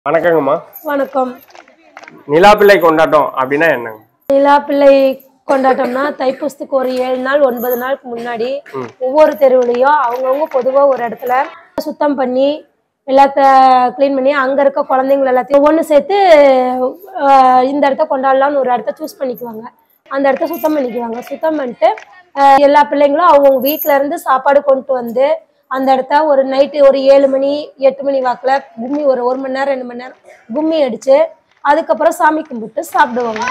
வணக்கங்கம்மா. வணக்கம். நிலாப்பிள்ளை கொண்டாட்டம் அப்படின்னா என்னங்க? நிலாப்பிள்ளை கொண்டாட்டம்னா தைப்பூசத்துக்கு ஒரு 7 நாள் 9 நாளுக்கு முன்னாடி ஒவ்வொரு தெருவுலையும் அவங்கவுங்க பொதுவாக ஒரு இடத்துல சுத்தம் பண்ணி எல்லாத்த க்ளீன் பண்ணி அங்கே இருக்க குழந்தைங்கள எல்லாத்தையும் ஒன்று சேர்த்து இந்த இடத்த கொண்டாடலாம்னு ஒரு இடத்த சூஸ் பண்ணிக்குவாங்க. அந்த இடத்த சுத்தம் பண்ணிக்குவாங்க. சுத்தம் பண்ணிட்டு எல்லா பிள்ளைங்களும் அவங்கவுங்க வீட்டில இருந்து சாப்பாடு கொண்டு வந்து அந்த இடத்த ஒரு நைட்டு ஒரு 7 மணி 8 மணி வாக்கில் கும்மி ஒரு 1 மணி நேரம் 2 மணி நேரம் கும்மி அடித்து அதுக்கப்புறம் சாமி கும்பிட்டு சாப்பிடுவாங்க.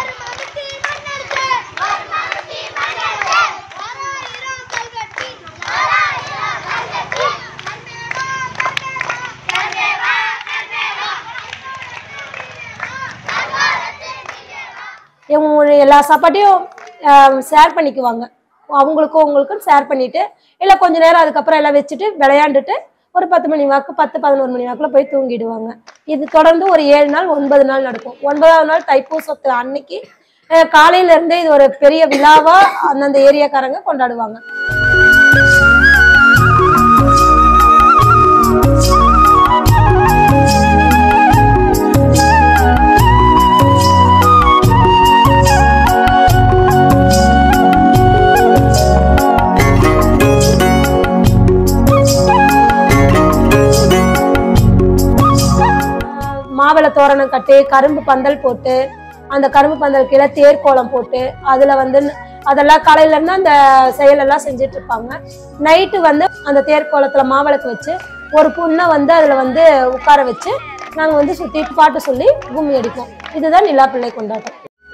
எல்லா சாப்பாட்டையும் ஷேர் பண்ணிக்குவாங்க. அவங்களுக்கும் உங்களுக்கும் ஷேர் பண்ணிட்டு இல்லை கொஞ்ச நேரம் அதுக்கப்புறம் எல்லாம் வச்சுட்டு விளையாண்டுட்டு ஒரு 10 மணி வாக்கு 10-11 மணி வாக்கில் போய் தூங்கிடுவாங்க. இது தொடர்ந்து ஒரு 7 நாள் 9 நாள் நடக்கும். 9ஆவது நாள் தைப்பூசத்து அன்னைக்கு காலையிலேருந்தே இது ஒரு பெரிய விழாவாக அந்தந்த ஏரியாக்காரங்க கொண்டாடுவாங்க. மாவிளை தோரணம் கட்டி கரும்பு பந்தல் போட்டு அந்த கரும்பு பந்தல் கீழே தேர்கோலம் போட்டு அதில் அதெல்லாம் காலையில இருந்து அந்த செயலெல்லாம் செஞ்சுட்டு இருப்பாங்க. நைட்டு அந்த தேர்கோலத்தில் மாவிளக்கு வச்சு ஒரு பொண்ணை அதில் உட்கார வச்சு நாங்கள் சுற்றி பாட்டு சொல்லி கும்மி அடிப்போம். இதுதான் நிலாப்பிள்ளை கொண்டாட்டம்.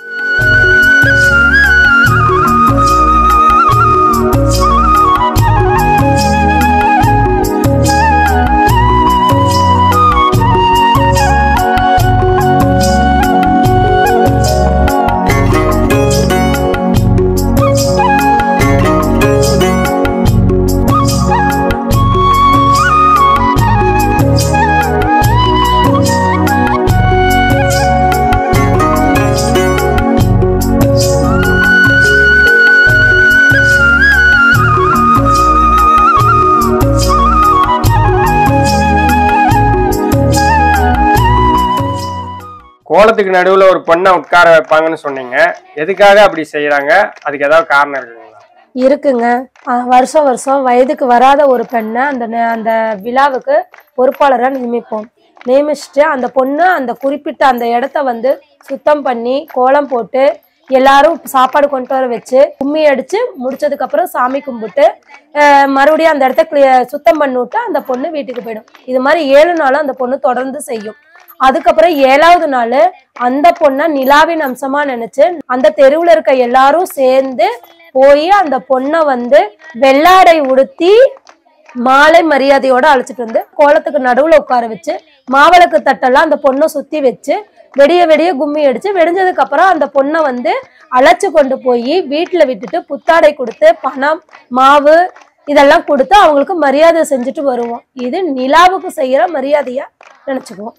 கோலத்துக்கு நடுவில் ஒரு பொண்ணை உட்கார வைப்பாங்கன்னு சொன்னீங்க. எதுக்காக அப்படி செய்யறாங்க? அதுக்கு ஏதாவது காரணம் இருக்குங்களா? இருக்குங்க. வருஷம் வருஷம் வயதுக்கு வராத ஒரு பெண்ணை அந்த விழாவுக்கு பொறுப்பாளராக நியமிச்சுட்டு அந்த பொண்ணு அந்த குறிப்பிட்ட அந்த இடத்த சுத்தம் பண்ணி கோலம் போட்டு எல்லாரும் சாப்பாடு கொண்டு வர வச்சு கும்மி அடிச்சு முடிச்சதுக்கு அப்புறம் சாமி கும்பிட்டு மறுபடியும் அந்த இடத்த சுத்தம் பண்ணிவிட்டு அந்த பொண்ணு வீட்டுக்கு போயிடும். இது மாதிரி 7 நாளும் அந்த பொண்ணு தொடர்ந்து செய்யும். அதுக்கப்புறம் 7ஆவது நாள் அந்த பொண்ணை நிலாவின் அம்சமா நினைச்சு அந்த தெருவுல இருக்க எல்லாரும் சேர்ந்து போய் அந்த பொண்ணை வெள்ளாடை உடுத்தி மாலை மரியாதையோட அழைச்சிட்டு கோலத்துக்கு நடுவுல உட்கார வச்சு மாவிளக்கு தட்டெல்லாம் அந்த பொண்ணை சுத்தி வச்சு வெடிய வெடிய கும்மி அடிச்சு வெடிஞ்சதுக்கு அப்புறம் அந்த பொண்ணை அழைச்சு கொண்டு போய் வீட்டுல விட்டுட்டு புத்தாடை கொடுத்து பணம் மாவு இதெல்லாம் கொடுத்து அவங்களுக்கு மரியாதை செஞ்சுட்டு வருவோம். இது நிலாவுக்கு செய்யற மரியாதையா நினைச்சுக்குவோம்.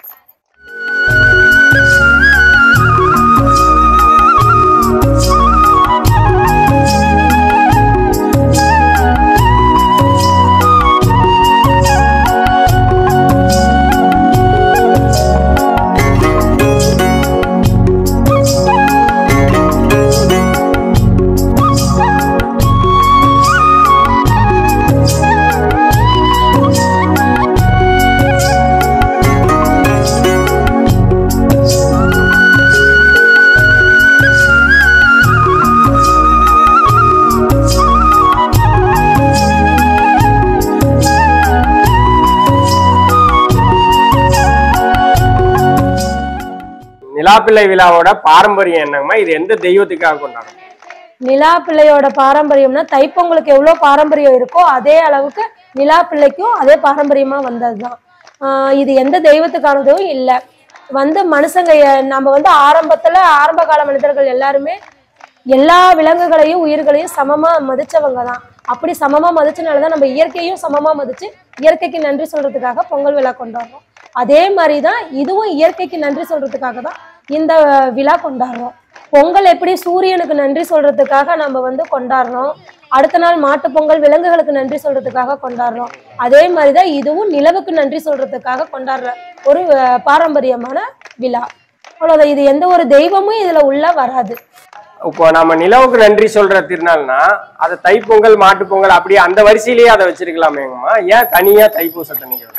நிலாப்பிள்ளை விழாவோட பாரம்பரியம் என்னங்கம்மா? இது எந்த தெய்வத்துக்காக கொண்டாடும்? நிலாப்பிள்ளையோட பாரம்பரியம்னா தைப்பொங்கலுக்கு எவ்வளோ பாரம்பரியம் இருக்கோ அதே அளவுக்கு நிலாப்பிள்ளைக்கும் அதே பாரம்பரியமா வந்ததுதான். இது எந்த தெய்வத்துக்கானதும் இல்லை. மனுஷங்க நம்ம ஆரம்ப கால மனிதர்கள் எல்லாருமே எல்லா விலங்குகளையும் உயிர்களையும் சமமா மதிச்சவங்க தான். அப்படி சமமா மதிச்சனாலதான் நம்ம இயற்கையும் சமமா மதிச்சு இயற்கைக்கு நன்றி சொல்றதுக்காக பொங்கல் விழா கொண்டாடுறோம். அதே மாதிரிதான் இதுவும் இயற்கைக்கு நன்றி சொல்றதுக்காக தான் இந்த விழா கொண்டாடுறோம். பொங்கல் எப்படி சூரியனுக்கு நன்றி சொல்றதுக்காக நம்ம கொண்டாடுறோம், அடுத்த நாள் மாட்டு பொங்கல் விலங்குகளுக்கு நன்றி சொல்றதுக்காக கொண்டாடுறோம். அதே மாதிரிதான் இதுவும் நிலவுக்கு நன்றி சொல்றதுக்காக கொண்டாடுற ஒரு பாரம்பரியமான விழா. அவ்வளவுதான். இது எந்த ஒரு தெய்வமும் இதுல உள்ள வராது. இப்போ நம்ம நிலவுக்கு நன்றி சொல்ற திருநாள்னா அதை தைப்பொங்கல் மாட்டு பொங்கல் அப்படியே அந்த வரிசையிலேயே அதை வச்சிருக்கலாமேங்கம்மா, ஏன் தனியா தைப்பூசத்தை நீங்க?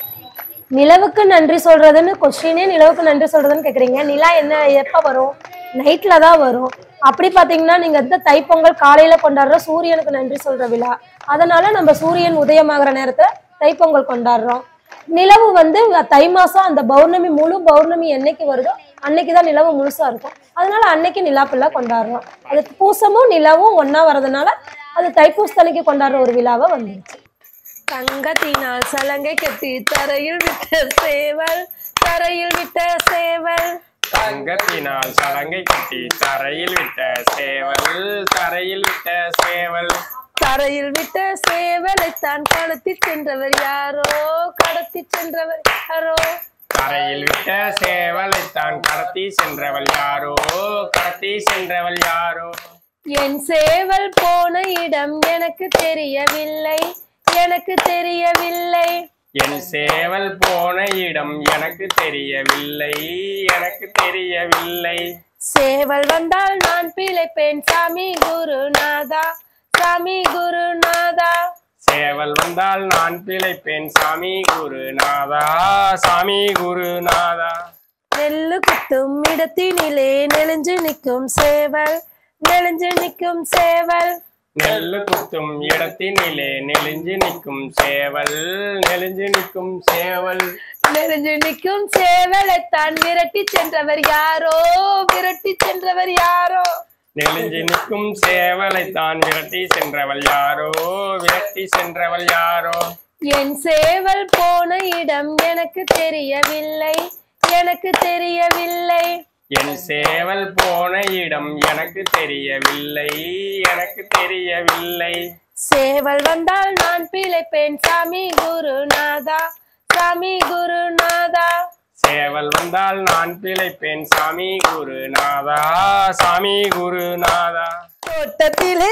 நிலவுக்கு நன்றி சொல்றதுன்னு கொஸ்டினே நிலவுக்கு நன்றி சொல்றதுன்னு கேக்குறீங்க. நிலா என்ன எப்ப வரும்? நைட்ல தான் வரும். அப்படி பாத்தீங்கன்னா நீங்க இந்த தைப்பொங்கல் காலையில கொண்டாடுற சூரியனுக்கு நன்றி சொல்ற விழா. அதனால நம்ம சூரியன் உதயமாகிற நேரத்துல தைப்பொங்கல் கொண்டாடுறோம். நிலவு வந்து தை மாசம் அந்த பௌர்ணமி முழு பௌர்ணமி என்னைக்கு வருதோ அன்னைக்குதான் நிலவு முழுசா இருக்கும். அதனால அன்னைக்கு நிலாப்பிள்ளை கொண்டாடுறோம். அது பூசமும் நிலவும் ஒன்னா வர்றதுனால அது தைப்பூசத்தன்னைக்கு கொண்டாடுற ஒரு விழாவா வந்துருச்சு. தங்கத்தினால் சலங்கை கட்டி தரையில் விட்ட சேவல், தரையில் விட்ட சேவல். தங்கத்தினால் சலங்கை கட்டி தரையில் விட்ட சேவல், தரையில் விட்ட சேவல். தரையில் விட்ட சேவலை தான் கடத்தி சென்றவர் யாரோ, கடத்தி சென்றவர் யாரோ. தரையில் விட்ட சேவலை தான் கடத்தி சென்றவள் யாரோ, கடத்தி சென்றவள் யாரோ. என் சேவல் போன இடம் எனக்கு தெரியவில்லை, எனக்கு தெரியவில்லை. என் சேவல் போன இடம் எனக்கு தெரியவில்லை, எனக்கு தெரியவில்லை. சேவல் வந்தால் நான் பிழைப்பேன் சாமி குருநாதா, சாமி குருநாதா. சேவல் வந்தால் நான் பிழைப்பேன் சாமி குருநாதா, சாமி குருநாதா. நெல்லு குத்தும் இடத்தினிலே நெளிஞ்சு நிற்கும் சேவல், நெளிஞ்சு நிற்கும் சேவல். நெல்லு குத்தும் இடத்தினிலே நெளிஞ்சு நிற்கும் சேவல், நெளிஞ்சு நிற்கும் சேவல். நெளிஞ்சு நிற்கும் சேவலைத்தான் விரட்டி சென்றவர் யாரோ, விரட்டி சென்றவர் யாரோ. நெளிஞ்சு நிற்கும் சேவலை தான் விரட்டி சென்றவள் யாரோ, விரட்டி சென்றவள் யாரோ. என் சேவல் போன இடம் எனக்கு தெரியவில்லை, எனக்கு தெரியவில்லை. என் சேவல் போன இடம் எனக்கு தெரியவில்லை, எனக்கு தெரியவில்லை. சேவல் வந்தால் நான் பிழைப்பேன் சாமி குருநாதா, சாமி குருநாதா. சேவல் வந்தால் நான் பிழைப்பேன் சாமி குருநாதா, சாமி குருநாதா. தோட்டத்திலே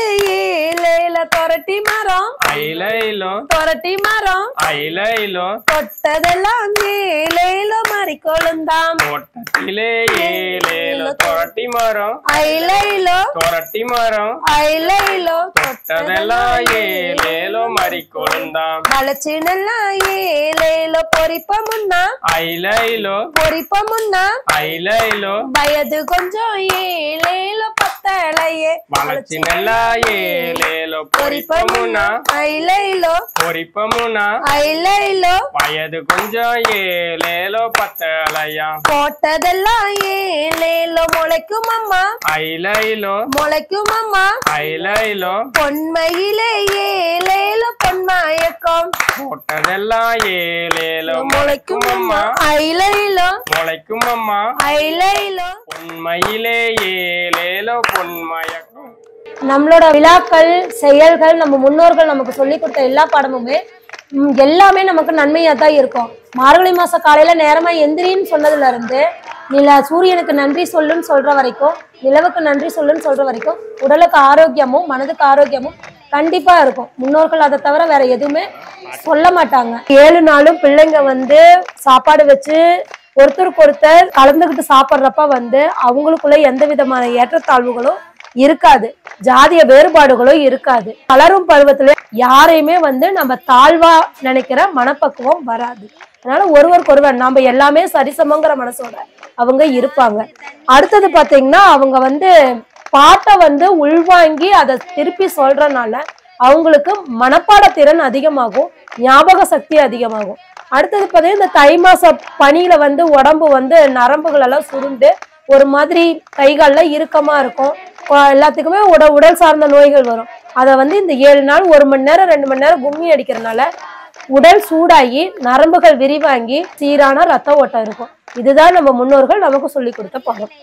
ஏலேல தொரட்டி மரம், ஐலைலோ தொரட்டி மரம். ஐலைலோ தொட்டதெல்லாம் ஏலேலோ மாறி கொழுந்தாம். தோட்டத்திலே ஏலேலோ தொரட்டி மரம், ஐலைலோ தொரட்டி மரம். ஐலைலோ தொட்டதெல்லாம் ஏலேலோ மறி கொழுந்தாம். வளச்சினெல்லாம் ஏலேலோ பொறிப்பமுன்னா, ஐலைலோ பொறிப்பமுன்னா. ஐலைலோ வயது கொஞ்சம் ஏலேலோ பத்தலையே. வளச்சினெல்லா ஏலேலோ பொறிப்பமுனா, ஐலைலோ பொறிப்பமுனா. ஐலைலோ வயது கொஞ்சம் ஏலேலோ பத்தலையா. போட்டதெல்லாம் ஏலேலோ முளைக்கும் அம்மா, ஐலைலோ முளைக்கும் அம்மா. ஐலைலோ பொன்மையிலே ஏலேலோ பொன்மயக்கம். போட்டதெல்லாம் ஏலேலோ முளைக்கும் அம்மா. ஐலைலோ முளைக்கும் அம்மா. ஐலைலோ. பொன்மையிலே ஏலேலோ பொன்மயக்கம். நம்மளோட விழாக்கள் செயல்கள் நம்ம முன்னோர்கள் நமக்கு சொல்லி கொடுத்த எல்லா பாடமுமே எல்லாமே நமக்கு நன்மையா தான் இருக்கும். மார்கழி மாச காலையில நேரமா எந்திரின்னு சொன்னதுல இருந்து சூரியனுக்கு நன்றி சொல்லுன்னு சொல்ற வரைக்கும், நிலவுக்கு நன்றி சொல்லுன்னு சொல்ற வரைக்கும் உடலுக்கு ஆரோக்கியமும் மனதுக்கு ஆரோக்கியமும் கண்டிப்பா இருக்கும். முன்னோர்கள் அதை தவிர வேற எதுவுமே சொல்ல மாட்டாங்க. 7 நாளும் பிள்ளைங்க வந்து சாப்பாடு வச்சு ஒருத்தருக்கு ஒருத்தர் கலந்துகிட்டு சாப்பிட்றப்ப வந்து அவங்களுக்குள்ள எந்த விதமான ஏற்றத்தாழ்வுகளும் இருக்காது, ஜாதிய வேறுபாடுகளும் இருக்காது. வளரும் பருவத்துல யாரையுமே வந்து நம்ம தாழ்வா நினைக்கிற மனப்பக்குவம் வராது. அதனால ஒருவருக்கு ஒருவர் நாம எல்லாமே சரிசமங்கிற மனசோட அவங்க இருப்பாங்க. அடுத்தது பாத்தீங்கன்னா அவங்க வந்து பாட்டை வந்து உள்வாங்கி அதை திருப்பி சொல்றதுனால அவங்களுக்கு மனப்பாட திறன் அதிகமாகும், ஞாபக சக்தி அதிகமாகும். அடுத்தது பார்த்தீங்கன்னா இந்த தை மாச பனியில வந்து உடம்பு வந்து நரம்புகள் எல்லாம் சுருண்டு ஒரு மாதிரி கைகால்ல இறுக்கமா இருக்கும். எல்லாத்துக்குமே உடல் சார்ந்த நோய்கள் வரும். அதை வந்து இந்த 7 நாள் 1 மணி நேரம் 2 மணி நேரம் கும்மி அடிக்கிறதுனால உடல் சூடாகி நரம்புகள் விரிவாங்கி சீரான ரத்த ஓட்டம் இருக்கும். இதுதான் நம்ம முன்னோர்கள் நமக்கு சொல்லி கொடுத்த பாடம்.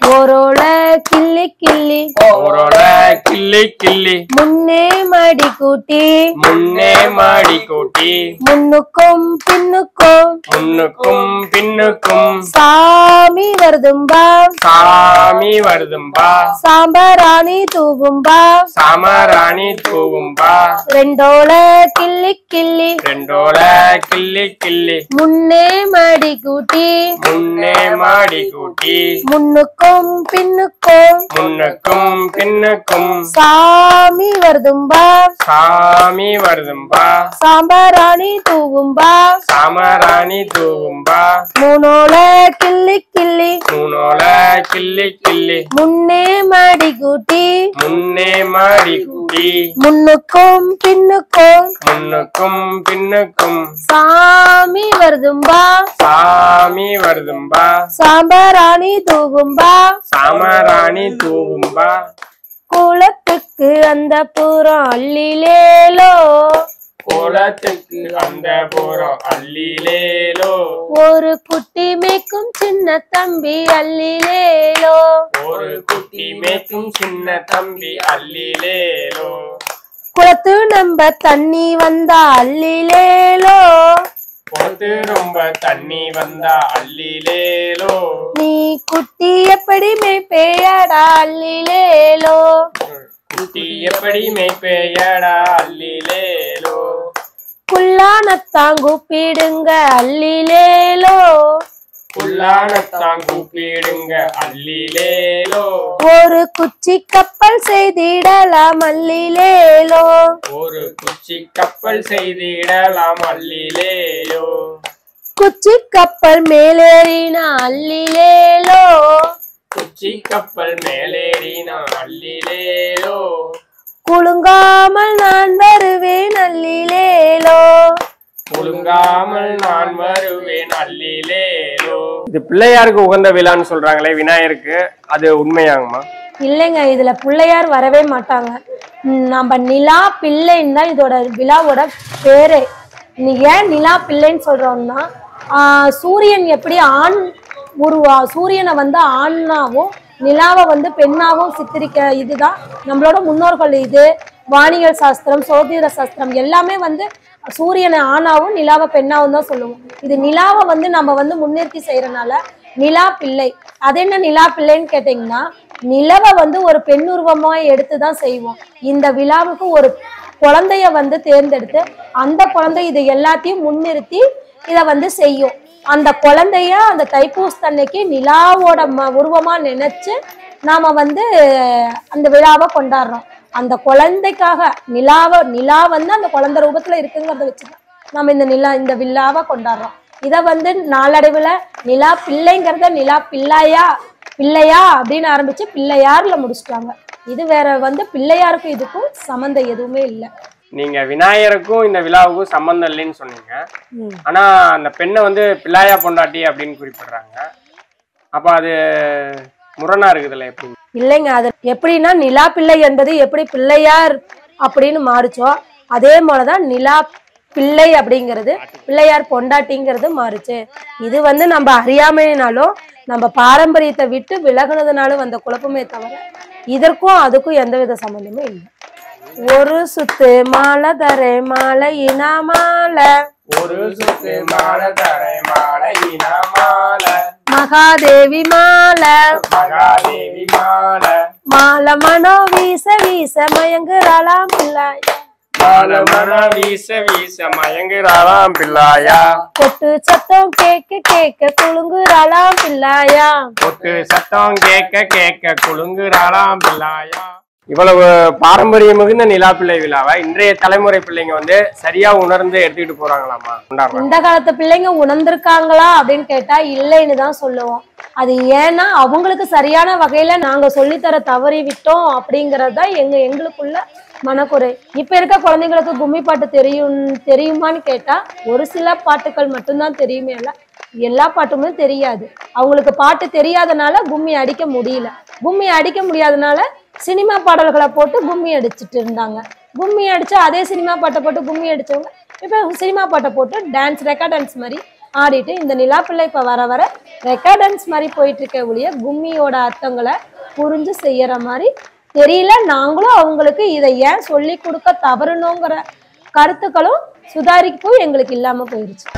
ஓரோல கிள்ளி கிள்ளி ஓரோல கிள்ளி கிள்ளி முன்னே மாடி கூட்டி முன்னே மாடி கூட்டி முன்னுக்கும் பின்னுக்கும் முன்னுக்கும் பின்னுக்கும் சாமி வருதும்பா சாமி வருதும்பா சாம்பராணி தூவும்பா சாமராணி தூவும்பா ரெண்டோல கிள்ளி கிள்ளி ரெண்டோல கிள்ளி கிள்ளி முன்னே மாடி கூட்டி முன்னே மாடி கூட்டி முன்னுக்கும் பின்னுக்கும் முன்னுக்கும் பின்னுக்கும் சாமி வருதும்பா சாமி வருதும்பா சாம்பராணி தூவும்பா சாமராணி தூவும்பா மூணோல கிள்ளி கிள்ளி மூணோல கிள்ளி கிள்ளி முன்னே மாடி கூட்டி முன்னே மாடி கூட்டி முன்னுக்கும் பின்னுக்கும் முன்னுக்கும் பின்னுக்கும் சாமி வருதும்பா சாமி வருதும்பா சாம்பராணி தூவும்பா சாமராணி தூவும்பா குளத்துக்கு அந்த புறம் அள்ளிலேலோ குளத்துக்கு அந்த புறம் அள்ளிலேலோ ஒரு குட்டி மேய்க்கும் சின்ன தம்பி அள்ளிலேலோ ஒரு குட்டி மேய்க்கும் சின்ன தம்பி அள்ளிலேலோ குளத்து நம்ம தண்ணி வந்தா அள்ளிலேலோ பொறுத்து ரொம்ப தண்ணி வந்தா அள்ளிலேலோ நீ குட்டி எப்படி மேய்ப்பேயடா அள்ளிலேலோ குட்டி எப்படி மேய்ப்பேயடா அள்ளிலேலோ குள்ளானத்தான் கூப்பிடுங்க அள்ளிலேலோ புல்லானத்தான் கூப்பிடுங்க அள்ளிலேலோ ஒரு குச்சி கப்பல் செய்திடலாம் அள்ளிலேலோ ஒரு குச்சி கப்பல் செய்திடலாம் அள்ளிலேலோ குச்சி கப்பல் மேலேறினா அள்ளிலேலோ குச்சி கப்பல் மேலேறினா அள்ளிலேலோ குலுங்காமல் நான் வருவேன் அள்ளிலேலோ குலுங்காமல் நான் வருவேன் அள்ளிலேலோ. இது பிள்ளையாருக்கு உகந்த விழான்னு சொல்றாங்களே விநாயகருக்கு, அது உண்மையாகுமா? இல்லைங்க, இதுல பிள்ளையார் வரவே மாட்டாங்க. நம்ம நிலா பிள்ளைன்னு தான் இதோட விழாவோட பேரே. நீ ஏன் நிலா பிள்ளைன்னு சொல்றோம்னா, சூரியன் எப்படி ஆண் சூரியனை வந்து ஆணாவும் நிலாவை வந்து பெண்ணாவும் சித்தரிக்க இதுதான் நம்மளோட முன்னோர்கள். இது வானியல் சாஸ்திரம், சோதிட சாஸ்திரம் எல்லாமே வந்து சூரியனை ஆணாவும் நிலாவை பெண்ணாவும் தான் சொல்லுவோம். இது நிலாவை வந்து நம்ம வந்து முன்னிறுத்தி செய்யறதுனால நிலா பிள்ளை. அது என்ன நிலா பிள்ளைன்னு கேட்டீங்கன்னா, நிலவை வந்து ஒரு பெண் உருவமா எடுத்துதான் செய்வோம். இந்த விழாவுக்கு ஒரு குழந்தைய வந்து தேர்ந்தெடுத்து அந்த குழந்தை இதை எல்லாத்தையும் முன்னிறுத்தி இதை வந்து செய்யும். அந்த குழந்தைய அந்த தைப்பூசத்தன்னைக்கு நிலாவோட உருவமா நினைச்சு நாம வந்து அந்த விழாவை கொண்டாடுறோம். அந்த குழந்தைக்காக நிலா வந்து அந்த குழந்தை ரூபத்துல இருக்குங்கிறத வச்சுதான் நம்ம இந்த விழாவை கொண்டாடுறோம். இதை வந்து நாளடைவுல நிலா பிள்ளைங்கிறத நிலா பிள்ளையா அப்படின்னு ஆரம்பிச்சு பிள்ளையார்ல முடிச்சுட்டாங்க. இது வேற வந்து பிள்ளையாருக்கும் இதுக்கும் சம்பந்தம் எதுவுமே இல்லை. நீங்க விநாயகருக்கும் இந்த விழாவுக்கும் சம்பந்தம் இல்லைன்னு சொன்னீங்க. ஆனா அந்த பெண்ணை வந்து பிள்ளையா பொண்டாட்டி அப்படின்னு குறிப்பிடுறாங்க. அப்ப அது முரணா இருக்குதுல்ல? எப்படி? இல்லைங்க, அது எப்படின்னா நிலா பிள்ளை என்பது எப்படி பிள்ளையார் அப்படின்னு மாறுச்சோ அதே மாதிரிதான் நிலா பிள்ளை அப்படிங்கிறது பிள்ளையார் பொண்டாட்டிங்கிறது மாறுச்சு. இது வந்து நம்ம அறியாமையினாலும் நம்ம பாரம்பரியத்தை விட்டு விலகுனதுனாலும் வந்த குழப்பமே தவிர இதற்கும் அதுக்கும் எந்தவித சம்பந்தமே இல்லை. ஒரு சுத்து மாலை தரே மாலை இனா மாலை, ஒரு சுத்து மாலை தரே மாலை இனா மாலை, மகாதேவி மாலை மகாதேவி மாலை, மாலை மனம் வீச வீச மயங்குறாளாம் பிள்ளாயா, மாலை மனம் வீச வீச மயங்குறாளாம் பிள்ளாயா, கொட்டு சத்தம் கேட்க கேட்க குலுங்குறாளாம் பிள்ளாயா, கொட்டு சத்தம் கேட்க கேட்க குலுங்குறாளாம் பிள்ளாயா. இவ்வளவு பாரம்பரியம் மிகுந்த நிலா பிள்ளை விழாவை இன்றைய தலைமுறை பிள்ளைங்க வந்து சரியா உணர்ந்து எடுத்துக்கிட்டு போறாங்களாமா? இந்த காலத்து பிள்ளைங்க உணர்ந்திருக்காங்களா அப்படின்னு கேட்டா இல்லைன்னு தான் சொல்லுவோம். அது ஏன்னா அவங்களுக்கு சரியான வகையில நாங்க சொல்லித்தர தவறி விட்டோம் அப்படிங்கறது தான் எங்களுக்குள்ள மனக்குறை. இப்ப இருக்க குழந்தைங்களுக்கு கும்மி பாட்டு தெரியுமான்னு கேட்டா ஒரு சில பாட்டுகள் மட்டும்தான் தெரியுமே, இல்ல எல்லா பாட்டுமே தெரியாது. அவங்களுக்கு பாட்டு தெரியாதனால கும்மி அடிக்க முடியல. கும்மி அடிக்க முடியாதனால சினிமா பாடல்களை போட்டு கும்மி அடிச்சுட்டு இருந்தாங்க. கும்மி அடிச்சு அதே சினிமா பாட்டை போட்டு கும்மி அடிச்சவங்க இப்ப சினிமா பாட்டை போட்டு டான்ஸ் ரெக்கார்ட் டான்ஸ் மாதிரி ஆடிட்டு இந்த நிலாப்பிள்ளை இப்போ வர வர ரெக்கார்டன்ஸ் மாதிரி போயிட்டு இருக்க ஒழிய கும்மியோட அர்த்தங்களை புரிஞ்சு செய்யற மாதிரி தெரியல. நாங்களும் அவங்களுக்கு இதை ஏன் சொல்லி கொடுக்க தவறணுங்கிற கருத்துக்களும் சுதாரிப்பும் எங்களுக்கு இல்லாம போயிருச்சு.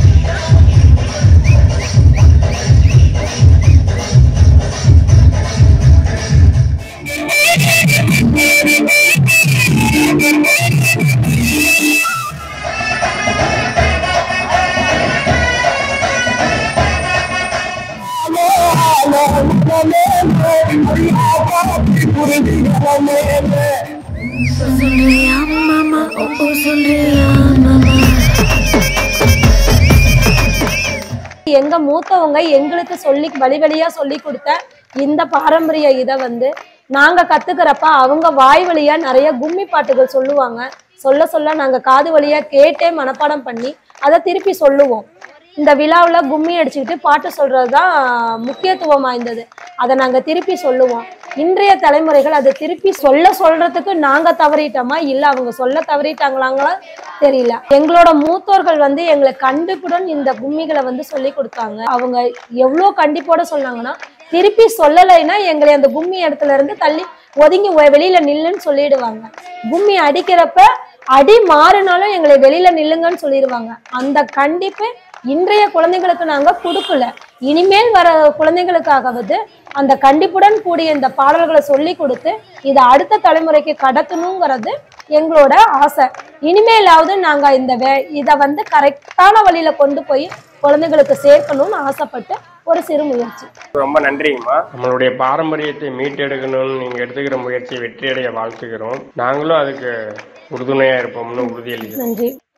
எங்க மூத்தவங்க எங்களுக்கு வழி வழியா சொல்லி கொடுத்த இந்த பாரம்பரிய இதை நாங்க கத்துக்கிறப்ப அவங்க வாய் வழியா நிறைய கும்மி பாட்டுகள் சொல்லுவாங்க. சொல்ல சொல்ல நாங்க காது வழியா கேட்டே மனப்பாடம் பண்ணி அதை திருப்பி சொல்லுவோம். இந்த விழாவில் கும்மி அடிச்சுக்கிட்டு பாட்டு சொல்றதுதான் முக்கியத்துவம் வாய்ந்தது. அதை நாங்க திருப்பி சொல்லுவோம். இன்றைய தலைமுறைகள் அதை திருப்பி சொல்றதுக்கு நாங்க தவறிட்டோமா இல்ல அவங்க சொல்ல தவறிட்டாங்களாங்களா தெரியல. எங்களோட மூத்தோர்கள் எங்களை கண்டிப்புடன் இந்த கும்மிகளை சொல்லி கொடுத்தாங்க. அவங்க எவ்வளவு கண்டிப்போட சொன்னாங்கன்னா திருப்பி சொல்லலைன்னா எங்களை அந்த கும்மி இடத்துல இருந்து தள்ளி ஒதுங்கி வெளியில நில்லுன்னு சொல்லிடுவாங்க. கும்மி அடிக்கிறப்ப அடி மாறினாலும் எங்களை வெளியில நில்லுங்கன்னு சொல்லிடுவாங்க. அந்த கண்டிப்பு இன்றைய குழந்தைங்களுக்கு நாங்க கொடுக்கல. இனிமேல் வர குழந்தைகளுக்காகவது அந்த கண்டிப்புடன் கூடிய இந்த பாடல்களை சொல்லி கொடுத்து இதை அடுத்த தலைமுறைக்கு கடத்தணுங்கிறது எங்களோட ஆசை. இனிமேலாவது நாங்க இதை கரெக்டான வழியில கொண்டு போய் குழந்தைகளுக்கு சேர்க்கணும்னு ஆசைப்பட்டு ஒரு சிறு முயற்சி. ரொம்ப நன்றிங்கம்மா. நம்மளுடைய பாரம்பரியத்தை மீட்டெடுக்கணும்னு நீங்க எடுத்துக்கிற முயற்சியை வெற்றியடைய வாழ்த்துக்கிறோம். நாங்களும் அதுக்கு உறுதுணையா இருப்போம்னு உறுதியளிக்கிறோம். நன்றி.